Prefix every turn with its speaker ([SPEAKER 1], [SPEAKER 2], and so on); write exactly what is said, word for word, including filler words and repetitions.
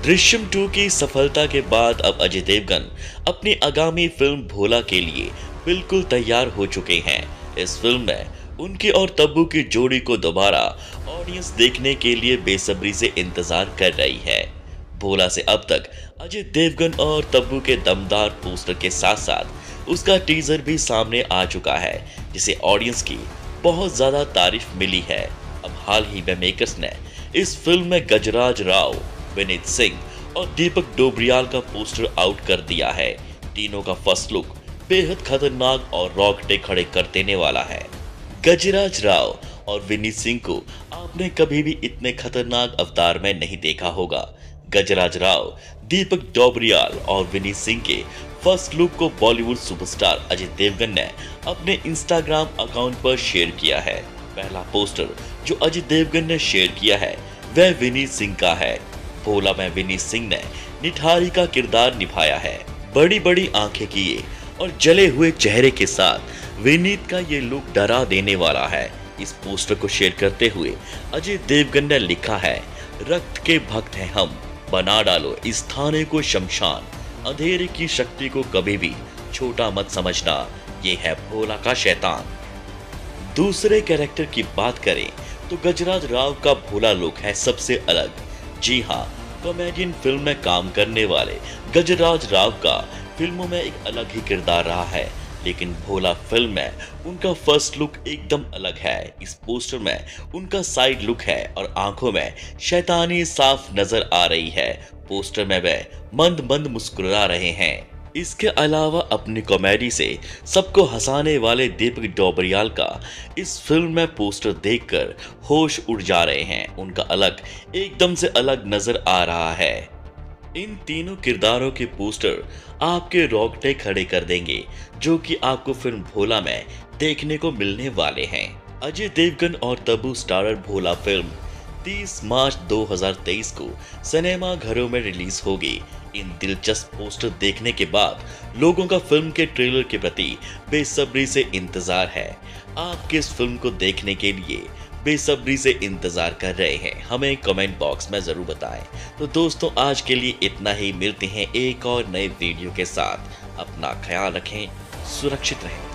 [SPEAKER 1] Drishyam to की सफलता के बाद अब अजय देवगन अपनी आगामी फिल्म भोला के लिए बिल्कुल तैयार हो चुके हैं। इस फिल्म में उनके और तब्बू की जोड़ी को दोबारा ऑडियंस देखने के लिए बेसब्री से इंतजार कर रही है। भोला से अब तक अजय देवगन और तब्बू के दमदार पोस्टर के साथ साथ उसका टीजर भी सामने आ चुका है, जिसे ऑडियंस की बहुत ज्यादा तारीफ मिली है। अब हाल ही में मेकर्स ने इस फिल्म में गजराज राव, विनीत सिंह और दीपक डोबरियाल का पोस्टर आउट कर दिया है। तीनों का फर्स्ट लुक बेहद खतरनाक और रौंगटे खड़े कर देने वाला है। गजराज राव और विनीत सिंह को आपने कभी भी इतने खतरनाक अवतार में नहीं देखा होगा। गजराज राव, दीपक डोबरियाल और विनीत सिंह के फर्स्ट लुक को बॉलीवुड सुपरस्टार अजय देवगन ने अपने इंस्टाग्राम अकाउंट पर शेयर किया है। पहला पोस्टर जो अजय देवगन ने शेयर किया है वह विनीत सिंह का है। भोला में विनीत सिंह ने निठारी का किरदार निभाया है। बड़ी बड़ी आंखें किए और जले हुए चेहरे के साथ विनीत का ये लुक डरा देने वाला है। इस पोस्टर को शेयर करते हुए अजय देवगन ने लिखा है, रक्त के भक्त हैं हम, बना डालो इस थाने को शमशान, अंधेरे की शक्ति को कभी भी छोटा मत समझना, ये है भोला का शैतान। दूसरे कैरेक्टर की बात करें तो गजराज राव का भोला लुक है सबसे अलग। जी हाँ, कॉमेडियन फिल्म में काम करने वाले गजराज राव का फिल्मों में एक अलग ही किरदार रहा है, लेकिन भोला फिल्म में उनका फर्स्ट लुक एकदम अलग है। इस पोस्टर में उनका साइड लुक है और आंखों में शैतानी साफ नजर आ रही है। पोस्टर में वे मंद मंद मुस्कुरा रहे हैं। इसके अलावा अपनी कॉमेडी से सबको हंसाने वाले दीपक डोबरियाल का इस फिल्म में पोस्टर देखकर होश उड़ जा रहे हैं। उनका अलग एकदम से अलग नजर आ रहा है। इन तीनों किरदारों के पोस्टर आपके रोंगटे खड़े कर देंगे, जो कि आपको फिल्म भोला में देखने को मिलने वाले हैं। अजय देवगन और तब्बू स्टारर भोला फिल्म तीस मार्च दो हज़ार तेईस को सिनेमा घरों में रिलीज होगी। इन दिलचस्प पोस्टर देखने के बाद लोगों का फिल्म के ट्रेलर के प्रति बेसब्री से इंतजार है। आप किस फिल्म को देखने के लिए बेसब्री से इंतजार कर रहे हैं, हमें कमेंट बॉक्स में जरूर बताएं। तो दोस्तों, आज के लिए इतना ही। मिलते हैं एक और नए वीडियो के साथ। अपना ख्याल रखें, सुरक्षित रहें।